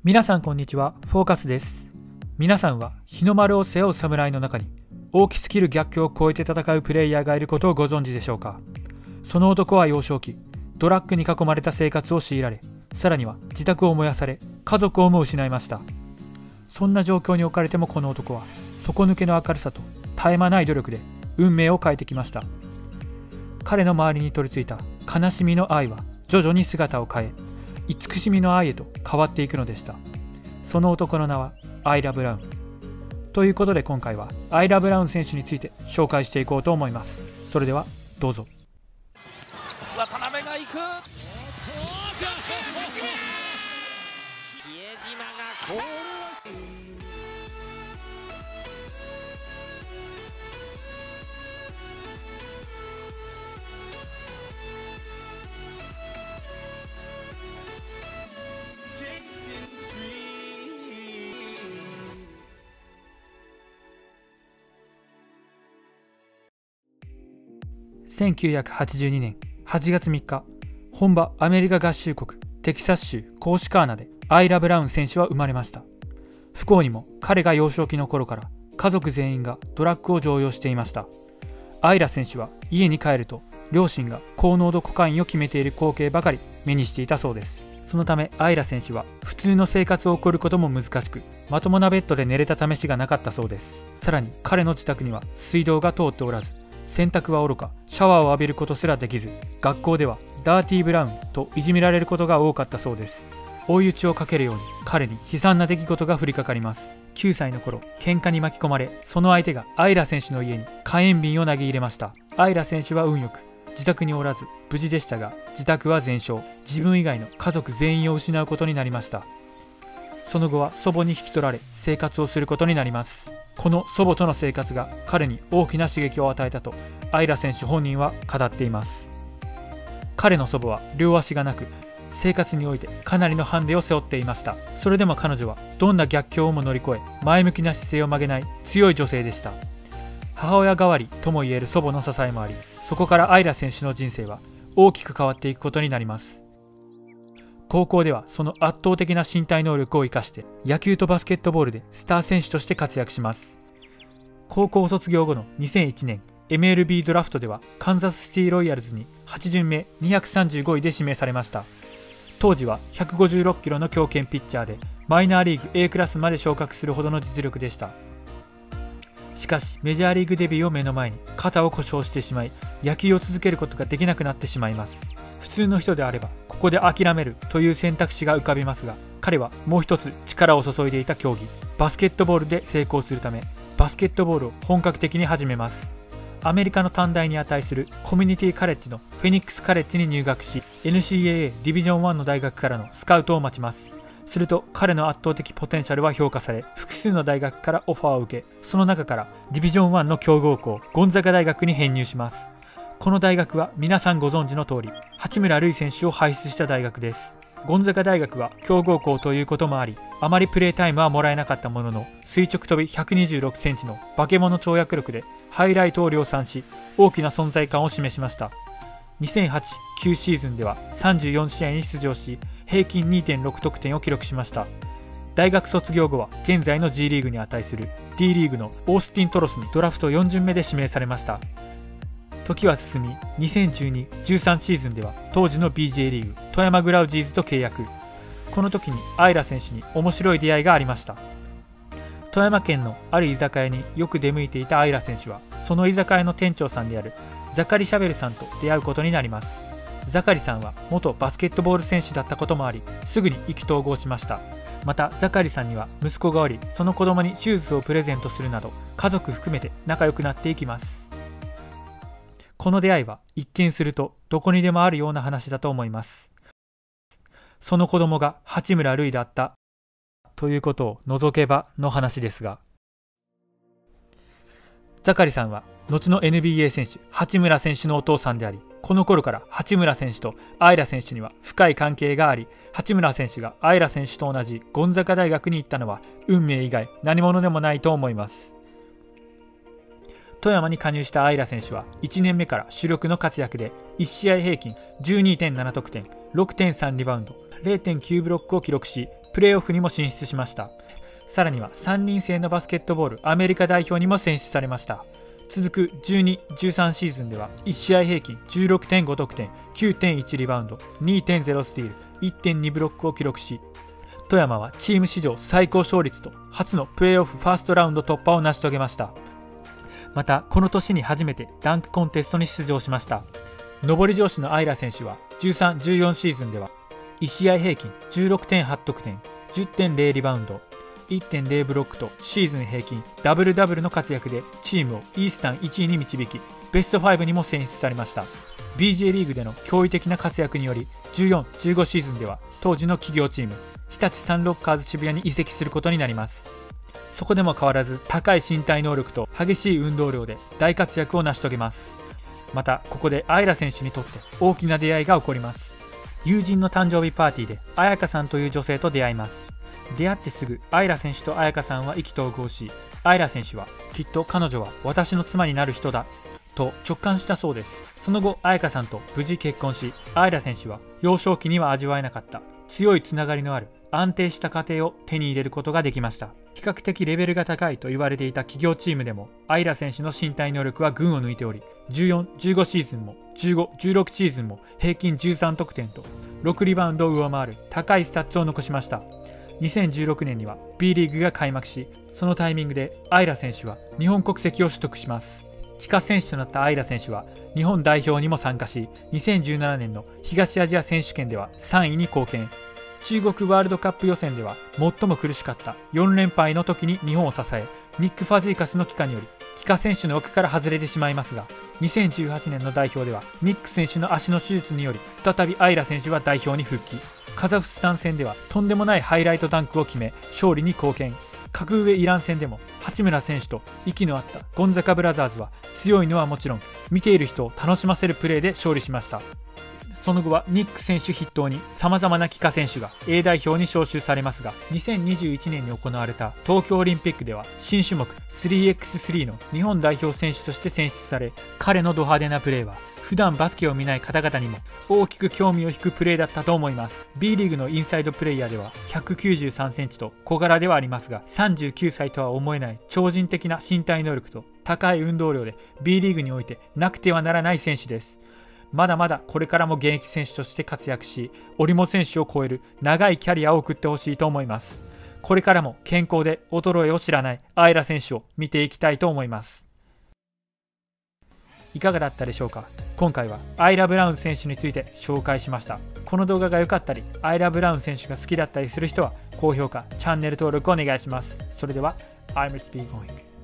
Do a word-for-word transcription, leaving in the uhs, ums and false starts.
皆さんこんにちは、フォーカスです。皆さんは日の丸を背負う侍の中に大きすぎる逆境を超えて戦うプレイヤーがいることをご存知でしょうか。その男は幼少期、ドラッグに囲まれた生活を強いられ、さらには自宅を燃やされ、家族をも失いました。そんな状況に置かれてもこの男は底抜けの明るさと絶え間ない努力で運命を変えてきました。彼の周りに取り付いた悲しみの愛は徐々に姿を変え、慈しみの愛へと変わっていくのでした。その男の名はアイラ・ブラウン。ということで今回はアイラ・ブラウン選手について紹介していこうと思います。それではどうぞ。 渡辺が行く。比江島がこうせんきゅうひゃくはちじゅうにねんはちがつみっか、本場アメリカ合衆国テキサス州コーシカーナでアイラ・ブラウン選手は生まれました。不幸にも彼が幼少期の頃から家族全員がドラッグを常用していました。アイラ選手は家に帰ると両親が高濃度コカインを決めている光景ばかり目にしていたそうです。そのためアイラ選手は普通の生活を送ることも難しく、まともなベッドで寝れた試しがなかったそうです。さらに彼の自宅には水道が通っておらず、洗濯はおろかシャワーを浴びることすらできず、学校ではダーティーブラウンといじめられることが多かったそうです。追い打ちをかけるように彼に悲惨な出来事が降りかかります。きゅうさいの頃、喧嘩に巻き込まれ、その相手がアイラ選手の家に火炎瓶を投げ入れました。アイラ選手は運よく自宅におらず無事でしたが、自宅は全焼、自分以外の家族全員を失うことになりました。その後は祖母に引き取られ生活をすることになります。この祖母との生活が彼に大きな刺激を与えたとアイラ選手本人は語っています。彼の祖母は両足がなく、生活においてかなりのハンデを背負っていました。それでも彼女はどんな逆境をも乗り越え、前向きな姿勢を曲げない強い女性でした。母親代わりともいえる祖母の支えもあり、そこからアイラ選手の人生は大きく変わっていくことになります。高校ではその圧倒的な身体能力を生かして野球とバスケットボールでスター選手として活躍します。高校卒業後のにせんいちねん エムエルビー ドラフトではカンザスシティロイヤルズにはち巡目にひゃくさんじゅうごいで指名されました。当時はひゃくごじゅうろっキロの強肩ピッチャーでマイナーリーグ A クラスまで昇格するほどの実力でした。しかしメジャーリーグデビューを目の前に肩を故障してしまい、野球を続けることができなくなってしまいます。普通の人であればここで諦めるという選択肢が浮かびますが、彼はもう一つ力を注いでいた競技バスケットボールで成功するため、バスケットボールを本格的に始めます。アメリカの短大に値するコミュニティカレッジのフェニックスカレッジに入学し、 エヌシーエーエー ディビジョンワンの大学からのスカウトを待ちます。すると彼の圧倒的ポテンシャルは評価され、複数の大学からオファーを受け、その中からディビジョンワンの強豪校ゴンザガ大学に編入します。この大学は皆さんご存知の通り、八村塁選手を輩出した大学です。ゴンザガ大学は強豪校ということもあり、あまりプレータイムはもらえなかったものの、垂直跳びひゃくにじゅうろくセンチの化け物跳躍力でハイライトを量産し、大きな存在感を示しました。にせんはち、きゅうシーズンではさんじゅうよんしあいに出場し、平均 にてんろく 得点を記録しました。大学卒業後は現在の G リーグに値する D リーグのオースティン・トロスにドラフトよん巡目で指名されました。時は進み、にせんじゅうに、じゅうさんシーズンでは当時の ビージェー リーグ富山グラウジーズと契約。この時にアイラ選手に面白い出会いがありました。富山県のある居酒屋によく出向いていたアイラ選手は、その居酒屋の店長さんであるザカリ・シャベルさんと出会うことになります。ザカリさんは元バスケットボール選手だったこともあり、すぐに意気投合しました。またザカリさんには息子がおり、その子供にシューズをプレゼントするなど家族含めて仲良くなっていきます。この出会いは一見するとどこにでもあるような話だと思います。その子供が八村塁だったということを除けばの話ですが、ザカリさんは後の エヌビーエー 選手八村選手のお父さんであり、この頃から八村選手とアイラ選手には深い関係があり、八村選手がアイラ選手と同じゴンザガ大学に行ったのは運命以外何者でもないと思います。富山に加入したアイラ選手はいちねんめから主力の活躍でいち試合平均 じゅうにてんなな 得点 ろくてんさん リバウンド れいてんきゅう ブロックを記録し、 プレーオフにも進出しました。さらにはさんにん制のバスケットボールアメリカ代表にも選出されました。続くじゅうに、じゅうさんシーズンではいち試合平均 じゅうろくてんご 得点、きゅうてんいち リバウンド、にてんゼロ スティール、いってんに ブロックを記録し、富山はチーム史上最高勝率と初のプレーオフファーストラウンド突破を成し遂げました。またこの年に初めてダンクコンテストに出場しました。上り調子のアイラ選手はじゅうさん、じゅうよんシーズンではいち試合平均 じゅうろくてんはち 得点、じゅってんゼロ リバウンド、いってんゼロ ブロックとシーズン平均ダブルダブルの活躍でチームをイースタンいちいに導き、ベストごにも選出されました。 ビージェー リーグでの驚異的な活躍によりじゅうよん、じゅうごシーズンでは当時の企業チーム日立サンロッカーズ渋谷に移籍することになります。そこでも変わらず高い身体能力と激しい運動量で大活躍を成し遂げます。またここでアイラ選手にとって大きな出会いが起こります。友人の誕生日パーティーで彩香さんという女性と出会います。出会ってすぐアイラ選手と彩香さんは意気投合し、アイラ選手はきっと彼女は私の妻になる人だと直感したそうです。その後彩香さんと無事結婚し、アイラ選手は幼少期には味わえなかった強いつながりのある安定した家庭を手に入れることができました。比較的レベルが高いと言われていた企業チームでもアイラ選手の身体能力は群を抜いており、じゅうよん、じゅうごシーズンもじゅうご、じゅうろくシーズンも平均じゅうさん得点とろくリバウンドを上回る高いスタッツを残しました。にせんじゅうろくねんには B リーグが開幕し、そのタイミングでアイラ選手は日本国籍を取得します。帰化選手となったアイラ選手は日本代表にも参加し、にせんじゅうななねんの東アジア選手権ではさんいに貢献。中国ワールドカップ予選では最も苦しかったよん連敗の時に日本を支え、ニック・ファジーカスの帰化により帰化選手の枠から外れてしまいますが、にせんじゅうはちねんの代表ではニック選手の足の手術により再びアイラ選手は代表に復帰。カザフスタン戦ではとんでもないハイライトダンクを決め勝利に貢献。格上イラン戦でも八村選手と息の合ったゴンザカブラザーズは強いのはもちろん見ている人を楽しませるプレーで勝利しました。その後はニック選手筆頭にさまざまな帰化選手が A 代表に招集されますが、にせんにじゅういちねんに行われた東京オリンピックでは新種目 スリーエックススリー の日本代表選手として選出され、彼のド派手なプレーは普段バスケを見ない方々にも大きく興味を引くプレーだったと思います。 B リーグのインサイドプレイヤーではひゃくきゅうじゅうさんセンチと小柄ではありますが、さんじゅうきゅうさいとは思えない超人的な身体能力と高い運動量で B リーグにおいてなくてはならない選手です。まだまだこれからも現役選手として活躍し、折茂選手を超える長いキャリアを送ってほしいと思います。これからも健康で衰えを知らないアイラ選手を見ていきたいと思います。いかがだったでしょうか。今回はアイラ・ブラウン選手について紹介しました。この動画が良かったり、アイラ・ブラウン選手が好きだったりする人は高評価、チャンネル登録お願いします。それでは、I'm speaking